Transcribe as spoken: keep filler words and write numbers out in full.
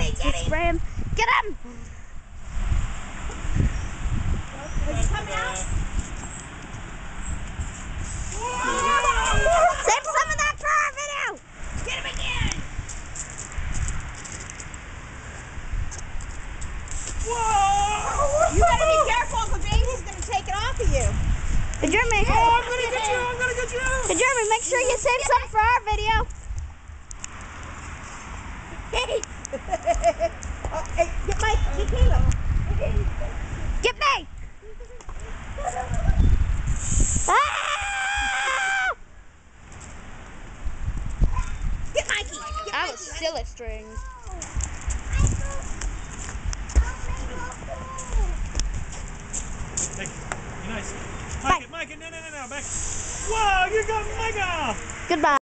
Just spray him. Get him! Is he coming out? Save some of that for our video! Get him again! Whoa! You gotta be careful, the baby's gonna take it off of you. Hey, Jeremy. Oh, I'm gonna get you! I'm gonna get you! Hey, Jeremy, make sure you save some for our video. Hey! Oh, hey, get Mike, get Caleb. Get me! Ah! Get Mikey! Get That Mikey. was silly string. Hey, be nice. Mike, Mike, no, no, no, no, back. Whoa, you got Mega! Goodbye.